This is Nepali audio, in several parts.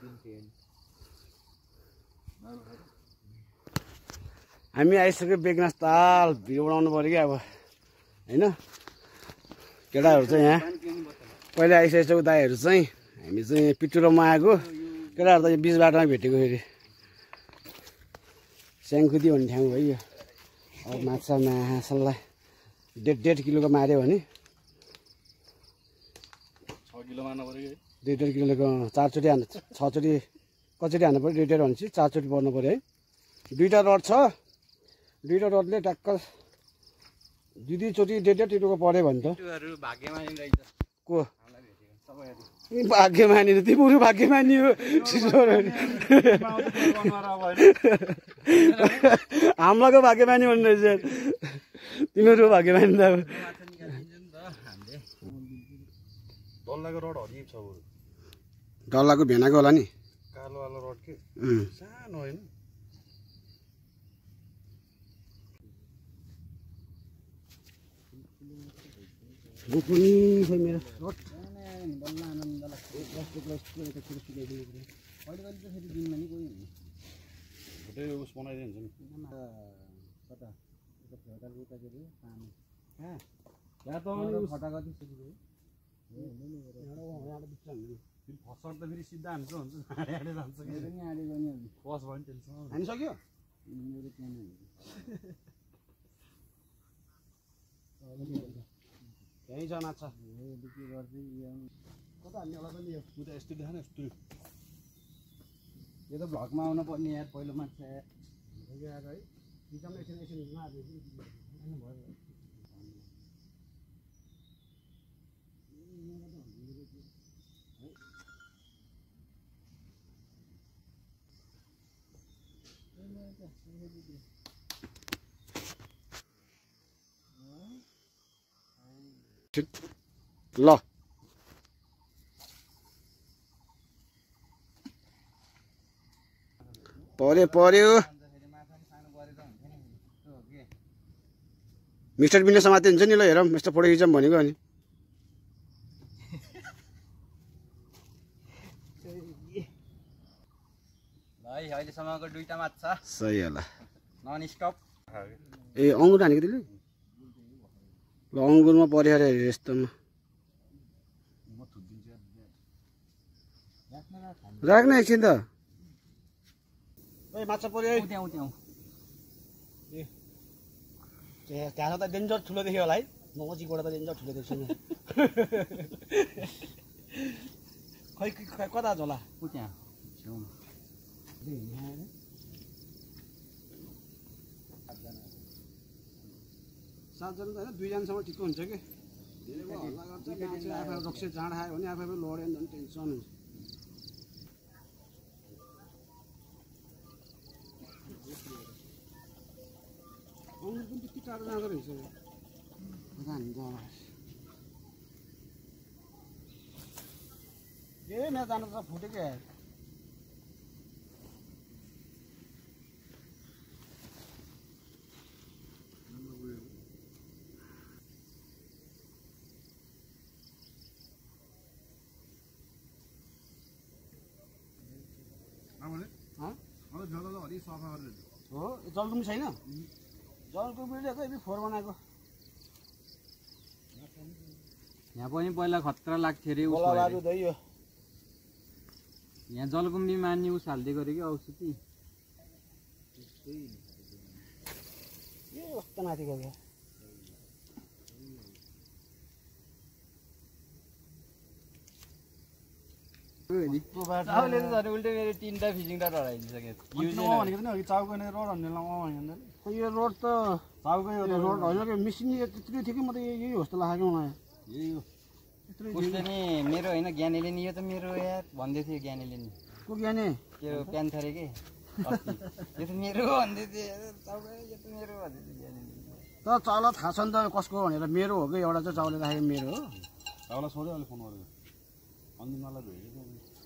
हामी आइसक्यो बेगनास ताल भिडियो बनाउनु पर्यो कि अब हैन केटाहरू चाहिँ यहाँ पहिला आइसकेको दाइहरू चाहिँ हामी चाहिँ पिटुरोमा आएको केटाहरू त बीच बाटोमा भेटेको फेरि स्याङखुदी भन्ने ठाउँ हो यो अब माछा मासल्ला 1.5 किलोको मार्यो भने 6 किलो मार्नु पर्यो 1.5 किलोको 4 चोटि हान्नु 6 चोटि कचोटि हान्नु पर्यो 1.5 भनेपछि 4 चोटि पर्नु पर्यो है दुईटा रड छ दुईटा रडले टक्क दुई चोटि 1.5 किलोको पर्यो भने त को भाग्यमानी तिम्रो भाग्यमानी हो हामीलाको भाग्यमानी भन्ने रहेछ तिम्रो भाग्यमानी त डल्लाको रड हरियो छ डल्लाको भेनाको होला नि कालो वाला रड के सानो हैन गोपुनी खोइ मेरो रड उस बनाइदिन्छ नि कता फसर त फेरि सिधा हान्छ हुन्छ जान्छ फस भयो नि टेन्सन हानिसक्यो यहीँ छ माछा कता हान्ने होला पनि यो यस्तो देखाएन यस्तो यो त भ्लगमा आउनु पर्ने यार पहिलो माछा आएको है बिचमा एकछिन ल पर्यो मिस्टर बिना समाते हुन्छ नि ल हेरौँ यस्तो फोटो खिचौँ भनेको अनि भाइ अहिलेसम्मको दुईटा माछा सही होला नन स्टप ए अङ्गुर हानेको तिमीले ल अङ्गुरमा पर्यो अरे यस्तोमा राख्न एकछिन त माछा पर्यो त्यहाँ त डेन्जर ठुलो देख्यो होला है नजिकबाट त डेन्जर ठुलो देख्छु खै कता होला त्यहाँ सातजना त होइन दुईजनासम्म ठिक हुन्छ कि धेरैको हल्ला गर्छ आफै रक्सी जाँड खायो भने आफै लड्यो भने झन् टेन्सन हुन्छ अङ्गुर पनि त्यति टाढो जाँदो रहेछ ए मेरो जानु त फुटेकै हो जलकुम्भी छैन जलकुम्भीले त फोहोर बनाएको यहाँ पनि पहिला खतरा लाग्थ्यो अरे यहाँ जलकुम्भी मान्ने उस हाल्दै गऱ्यो कि औषधि कस्तो माथि गयो उल्टै मेरो 3टा फिसिङटा चाउको रोड भन्ने यो रोड त चाउकै रोड होइन कि मिसिङ त्यत्रो थियो कि म त यही हो जस्तो लाग्यो मलाई उसले नि मेरो होइन ज्ञानीले नि यो त मेरो यार भन्दै थियो ज्ञानीले नि को ज्ञानी त्यो प्यान थरे के यो त मेरो भन्दै थियो चाउकै यो त मेरो भन्दै थियो ज्ञानीले त चाउला थाहा छ नि त कसको भनेर मेरो हो कि एउटा चाहिँ चाउले राखेको मेरो हो चाउला सोध्यो अहिले फोन गरेको अन्तिमलाई भेटेको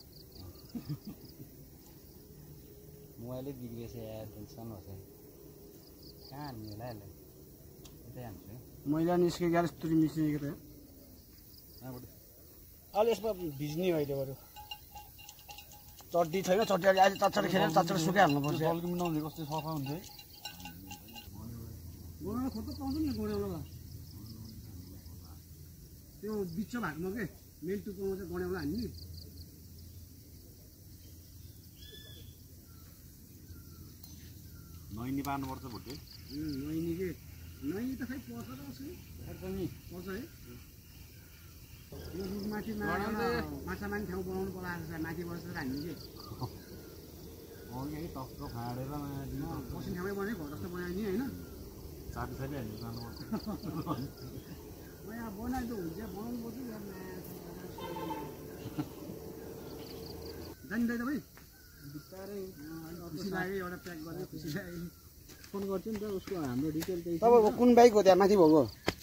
मोबाइलै बिग्रेछ यार टेन्सन होस् कहाँ हान्ने होला यसलाई यतै हान्छु मैला निस्केको यार यस्तो मिसिएको त अहिले यसमा भिज्ने अहिले बरु चड्डी छैन चड्डी अहिले चच्चडी खेलेर चच्चडी सुकाइहाल्नुपर्छ जल्दी नहुने कस्तो सफा हुन्छ है गोडाउला खोज्दा पाउँछ नि गोडाउला त्यो बिच भागमा के मेन टुप्पोमा चाहिँ गोडाउला हान्ने नैनी पार्नुपर्छ भोटे नैनी के नैनी त खै पर्छ र उसै पर्छ है यो रुखमाथि माछा माने ठाउँ बनाउनु पलाएको छ माथि बसेर हान्ने कि यही टक्क फाडेर बस्ने ठाउँमै बनायो घर जस्तो बनायो नि होइन चाबी साबी हाल्नु जानुपर्छ यहाँ बनाइदियो हुन्छ बनाउनु पर्छ जानिँदै त भाइ बिस्तारै खुसी लाग्यो एउटा प्याक गरेर खुसी लाग्यो फोन गर्छु नि त उसको हाम्रो डिटेल चाहिँ तपाईँको कुन बाइक हो त्यहाँ माथि भएको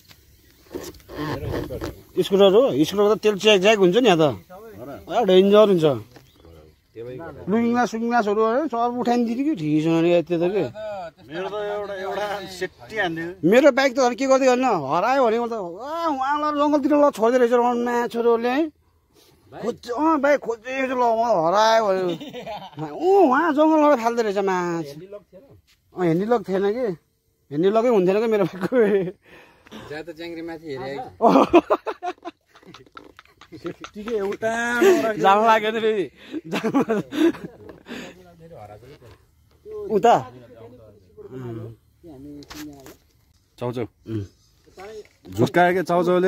स्कुटर हो स्कुटर त तेल च्याक हुन्छ नि यहाँ त डेन्जर हुन्छ लुकिङ ग्लास सुकिङ ग्लासहरू सब उठाइदिनु कि ठिकसँग त्यो त के मेरो त एउटा सेफ्टी हान्दियो मेरो बाइक त के गर्दै होइन हरायो भने त उहाँलाई जङ्गलतिर ल छोड्दै रहेछ माछोहरूले है खोज्छ बाइक खोज्दै ल हरायो भने उहाँ जङ्गलबाट फाल्दो रहेछ माछ ह्यान्डिलक थिएन कि ह्यान्डिलकै हुन्थेन कि मेरो बाइकको ठिकै एउटा जाम लाग्यो नि फेरि उता चाउचाउ झुस्कायो क्या चाउचाउले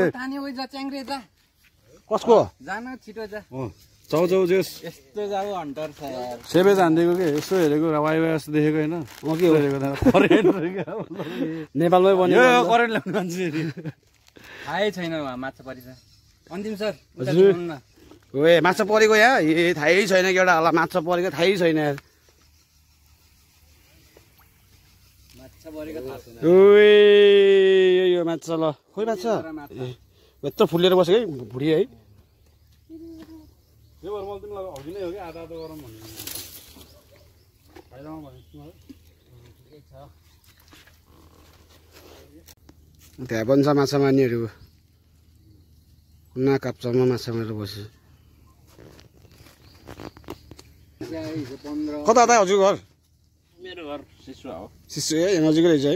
कसको जान छिटो जा चाउचाउ जेस यस्तो जाऊ हन्टर छ यार सेभेज हानिदिएको कि यसो हेरेको वाइ वाइ जस्तो देखेको होइन के हेरेको करेन्ट नेपालमै बन्यो करेन्ट ल्याउने मान्छे थाहै छैन उहाँ माछा परिछ अन्तिम सर ओए माछा परेको यहाँ ए थाहै छैन कि एउटा होला माछा परेको थाहै छैन यार माछा परेको थाहा छैन ओए यो माछा ल खोइ माछा यत्रो फुलेर बस्यो है भुडी है यो भएर मैले तिमीलाई हगि नै हो कि आधा आधा गरौँ भन्नु फाइदामा भन्नु त्यहाँ पनि छ माछा मार्नेहरू कुना काप्चामा माछा मारेर बस्यो कता कता हजुर घर मेरो घर शिशुवा हो शिशु है नजिकै रहेछ है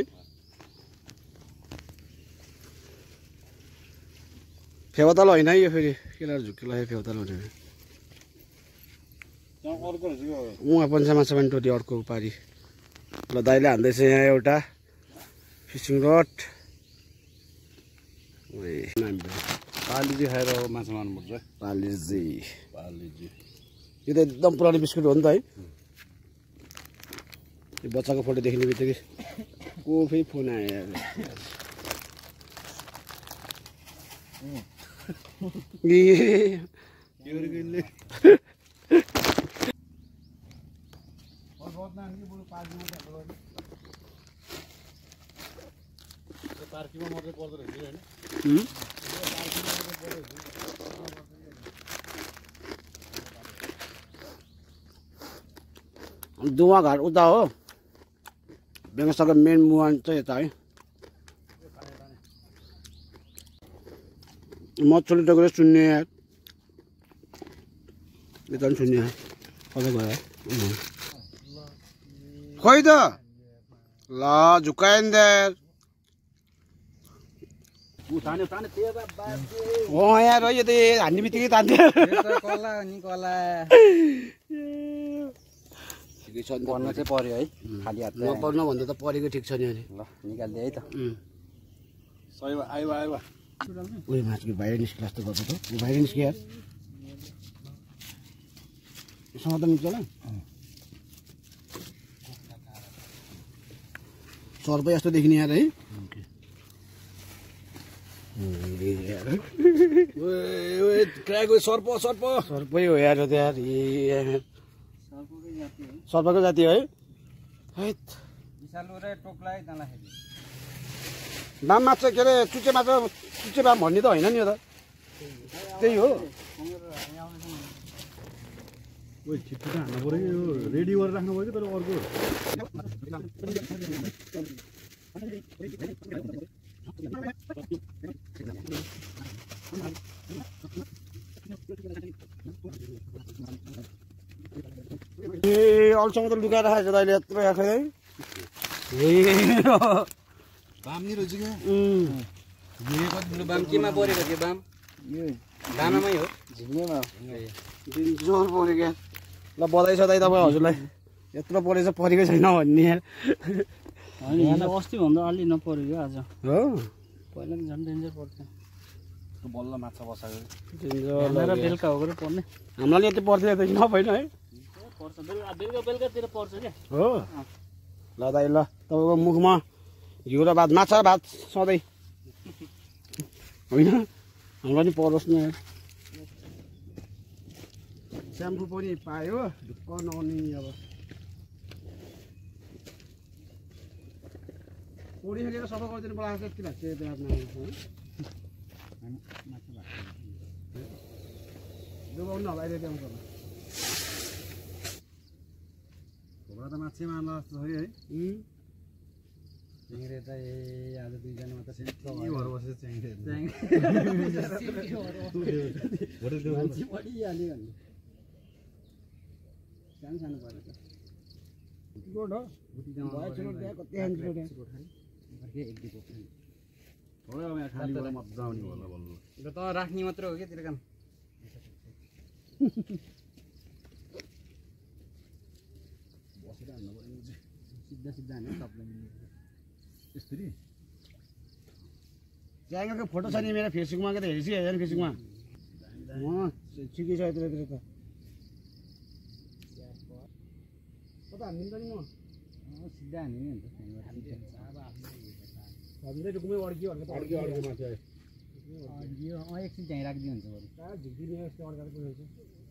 फेवाताल होइन है यो फेरि केलाहरू झुक्कीलाई फेवाताल भनेर अर्को रहेछ उहाँ पनि छ माछा मार्ने टोटी अर्को पारी ल दाइले हान्दैछ यहाँ एउटा फिसिङ रड पालीजी खाएर माछा मार्नुपर्छ पालिजी पालीजी यो त एकदम पुरानो बिस्कुट हो नि त है यो बच्चाको फोटो देख्ने बित्तिकै को फेरि फोन आयो पार्कीमा मात्रै पर्दो रहेछ होइन दुवा घाट उता हो बेङ्गसको मेन मुहान चाहिँ यता है मच्छरले टोकेर सुन्ने यता पनि सुन्ने कता गयो खोइ त ल झुक्काइन्देर यहाँ रह्यो त हान्ने बित्तिकै तान्थ्यो कला नि कला पर्न चाहिँ पर्यो है खाली हात नपर्नु भन्दा त परेको ठिक छ नि अनि ल निकालिदिए है त सही आयो आयो उयो माछको बाहिर निस्किला जस्तो गर्छ त बाहिर निस्क्यो यार यसमा त निस्क्यो होला सर्पै जस्तो देखिने यार है सर्प सर्प सर्पै हो यार त यार सर्पको जाति है विशालु र टोक्ला है तँलाई बाम माछा के अरे चुचे माछा चुचे बाम भन्ने त होइन नि यो त त्यही हो छिट्टो त हान्नु पऱ्यो यो रेडी गरेर राख्नु पऱ्यो कि तर अर्को अल्छौँ त लुकाएर खाएछ त अहिले यत्रो आएको है बाम नि रहेछ क्या बाम केमा परेको त्यो बाम दानामै हो झिङ्गेमा दिन जोर पऱ्यो क्या ल बधाई सधाई तपाईँ हजुरलाई यत्रो परेछ परेको छैन भन्ने यार अस्ति भन्दा अलि नपऱ्यो क्या आज हो पहिला पनि झन् डेन्जर पर्थ्यो बल्ल माछा बसाएको र बेलुका हो गएर पर्ने हामीलाई यति पर्थ्यो त नभएन है पर्छ बेलुका बेलुकातिर पर्छ क्या हो ल दाइ ल तपाईँको मुखमा घिउ र भात माछा भात सधैँ होइन हामीलाई नि परोस् न स्याम्पू पनि पायो ढुक्क नआउने अब पोडिसकेर सफा गरिदिनु पर्छ यति लाग्छ यति रात जोगाउनु होला अहिले त्यहाँ घोडा त माछै मार्ला जस्तो छ है च्याङ्रे चाहिँ आज दुईजना मात्र भएर बसेको च्याङ्रे सानो सानो पऱ्यो त खाली मजा आउने होला बल्ल त राख्ने मात्र हो क्या तेरो काम बसेर हान्नु पर्ने सिधा सिधा हान्यो सबलाई यसरी च्याङ्गरको फोटो छ नि मेरो फेसबुकमा के त हेर्छु हेर्दैन फेसबुकमा सिकिसक्यो त्यतिर त कता हानिदिन्छ नि म सिधा हान्यो नि अन्त हजुरले रुखमै अड्कियो भनेको त अड्क्यो अड्क्यो माथि आयो एकछिन त्यहीँ राखिदियो हुन्छ बरु कहाँ झिक्दिने यस्तो अड्काएर पुगेको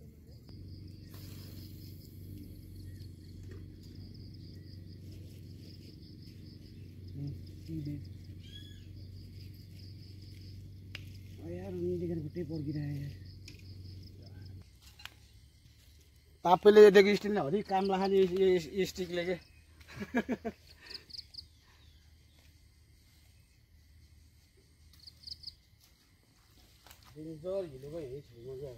यार देखेर खुट्टै पड्किरहे तपाईँले दिएको स्टिलले हरि काम लाग्ने यो स्टिकले के डेन्जर हिलेको हेरेको छेउमा क्या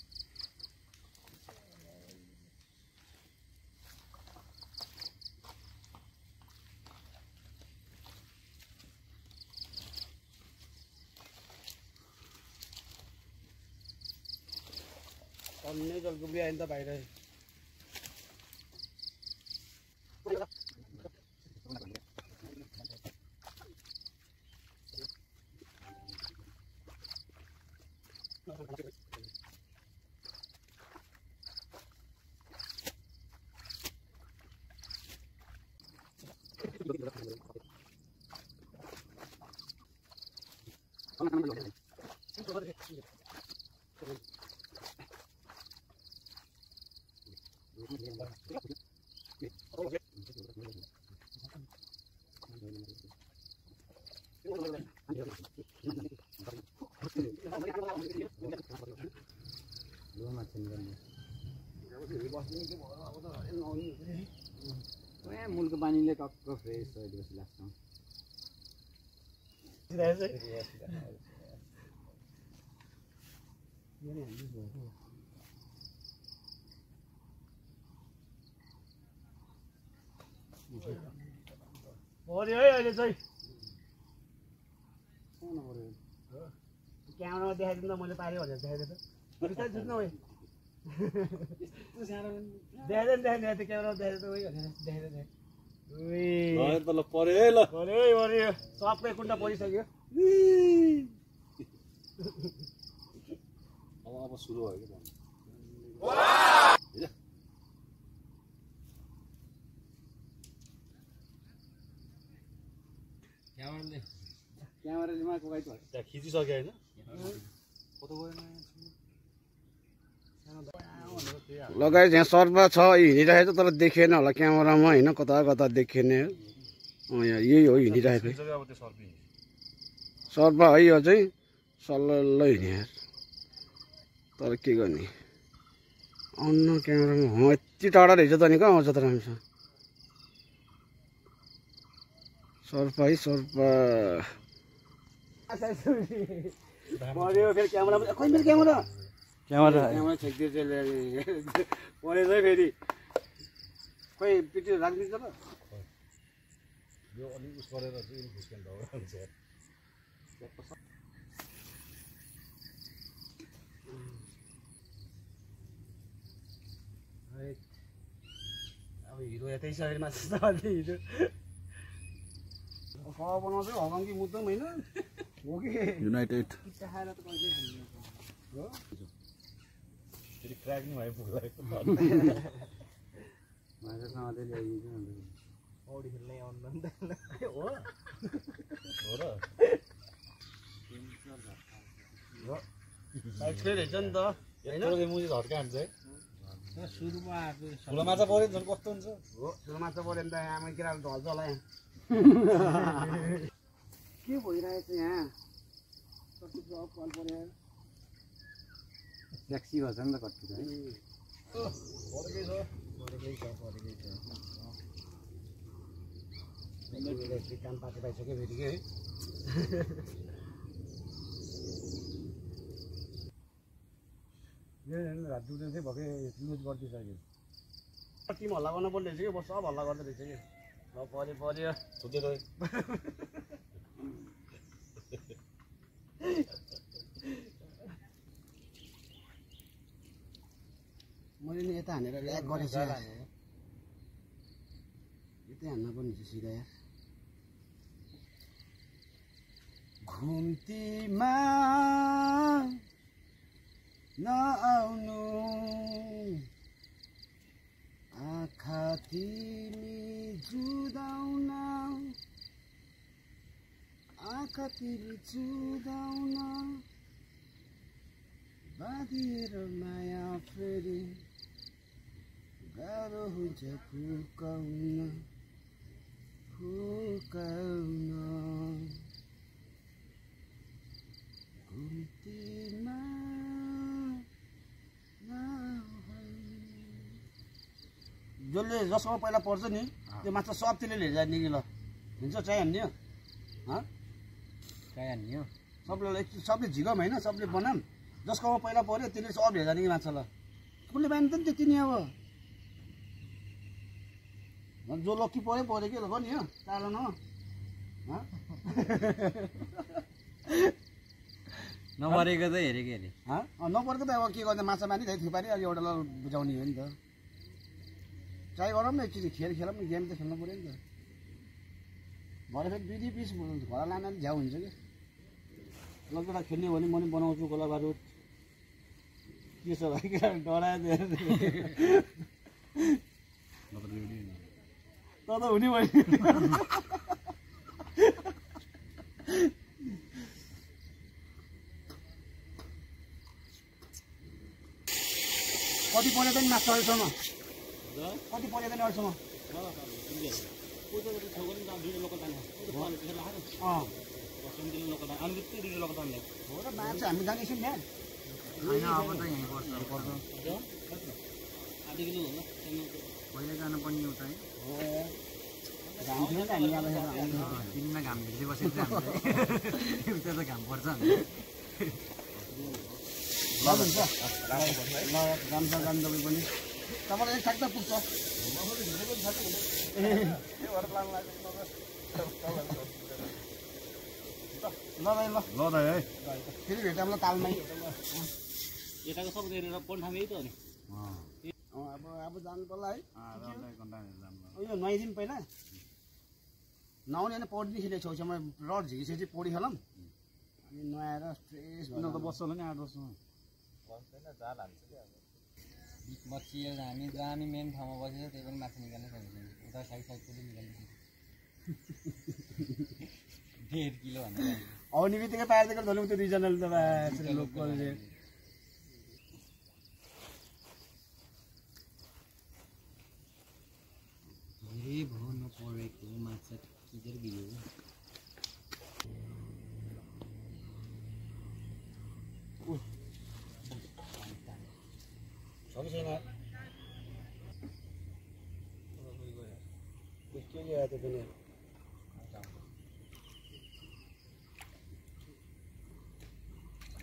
अन्य जलकुम्री आयो नि त बाहिर मुलको पानीले टक्क फ्रेस भएपछि लाग्छ पऱ्यो है अहिले चाहिँ क्यामेरामा देखाइदिनु त मैले पारेँ भनेर देखाइदिएँ त बिस्तारै छुट्नु है देखाइदिएँ देखाइदिएँ त्यो क्यामेरामा देखाइदिएँ त देखाइदिएँ ल पऱ्यो है ल पऱ्यो सबै कुन्टा परिसक्यो अब सुरु भयो कि क्यामेराले माको गाइड भयो त्यहाँ खिचिसक्यो होइन लगाएर यहाँ सर्पा छ हिँडिरहेको छ तर देखेन होला क्यामेरामा होइन कता कता देखिने यहाँ यही हो हिँडिरहेको सर्पा है यो चाहिँ सल्ल हिँड्ने तर के गर्ने अन्य क्यामेरामा यति टाढा रहेछ त नि कहाँ आउँछ त राम्रोसँग सर्पा है सर्पा पऱ्यो फेरि क्यामेरा खोइ मेरो क्यामेरा क्यामेरा क्यामेरा छेकिदिएछ परेछ है फेरि खोइ पिटी राखिदिन्छ र यो अलिक उस गरेर चाहिँ फुस्केन त हुन्छ अब हिरो यतै शरीरमा छ हिरो बनाउँछ हगाउँ कि मुद्दम होइन हो कि युनाइटेड खाएर त कहिले हो फेरि क्र्याक नि भयो पुग्दा माछासँग ल्याइदिन्छ पौडी खेल्नै आउनु हो हो र एक्सपिरियन्स रहेछ नि त होइन मुजी झट्का हान्छ है सुरुमा आएको ठुलो माछा पऱ्यो झन् कस्तो हुन्छ हो ठुलो माछा पऱ्यो भने त आमा केटाहरू ढल्छ होला के भइरहेछ यहाँ कति कल पऱ्यो ट्याक्सी भन्छ नि त कति है परेकै छ काम पार्टी पाइसक्यो फेरि के है रात दुध चाहिँ भएकै लुज गरिदिइसक्यो टिम हल्ला गर्नु पर्ने रहेछ कि बस सब हल्ला गर्दो रहेछ कि अब पऱ्यो पऱ्यो छुट्टै रह्यो मैले नि यता हानेर ल्याक गरेछ यतै हान्न पर्ने रहेछ सिधा यार घुम्तीमा नआउनु आँखा तिमी जुदाउन आँखा तिमी जुदाउन बाँधिएर माया फेरि गाह्रो हुन्छ फुकाउन घुम्तीमा जसले जसको पहिला पर्छ नि त्यो माछा सब त्यसले लिएर जाने कि ल हुन्छ चाहिहाल्ने हो चाहिहाल्ने हो सबले झिकम होइन सबले बनाम जसकोमा पहिला पऱ्यो त्यसले सब लिएर जाने कि माछा ल कुनले पाएन त नि त्यति नि अब जो लक्की पऱ्यो कि ल नि हो चालो न नपरेको त हेरेको हेरे नपरेको त अब के गर्ने माछा मानि थुपारी अब एउटा बुझाउने हो नि त ट्राई गरौँ न एकचोटि खेलौँ न गेम त खेल्नु पऱ्यो नि त भरे फेरि 2 पिस घर लान झ्याउ हुन्छ कि लगेर खेल्ने भने म पनि बनाउँछु गोला बारुद के छ भाइ डरायो त त हुने भयो कति पऱ्यो त नि माछा अहिलेसम्म कति पऱ्यो त नि अहिलेसम्म हो र माछा हामी जानेछौँ नि होइन अब त यहीँ पर्छ पहिला जानुपर्ने उता है जान्थ्यौँ नि हामी अब दिनमा घाम भिज्दै बसेको चाहिँ हामीलाई उता त घाम पर्छ ल हुन्छ ल जान्छ जानु तपाईँ पनि तपाईँलाई एक ठ्याक्क पुग्छ ल ल ल त है फेरि भेटौँ ल तालमै यताको सब हेरेर पन्ठामै त हो नि अब जानु पर्ला है यो नुहाइदिउँ पहिला नआउने होइन पौडी नि खेलेको छेउछाउमा रड झिकिसकेपछि पौडी खेलौँ अनि नुहाएर फ्रेस भएर त बस्छ होला नि 8 वर्षमा बचियो हामी मेन ठाउँमा बसेर त्यही पनि माछा निकाल्न सकिन्छ उता साइड पनि निकाल्नु 1.5 किलो भन्दा आउने बित्तिकै पाएर दिएको झन् त्यो रिजनल त लोकलले धेरै भयो नपरेको माछा किदेर गिर्यो छैन के ल्यायो त्यो पनि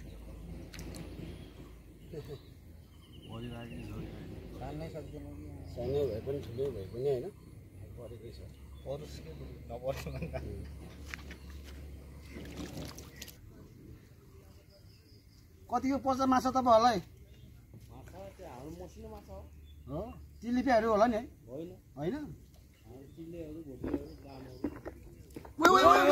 तान्नै सक्दैन सानै भए पनि ठुलै भए पनि होइन परेकै छ कतिको पर्छ माछा तपाईँहरूलाई हो तिलिपियाहरू होला नि है होइन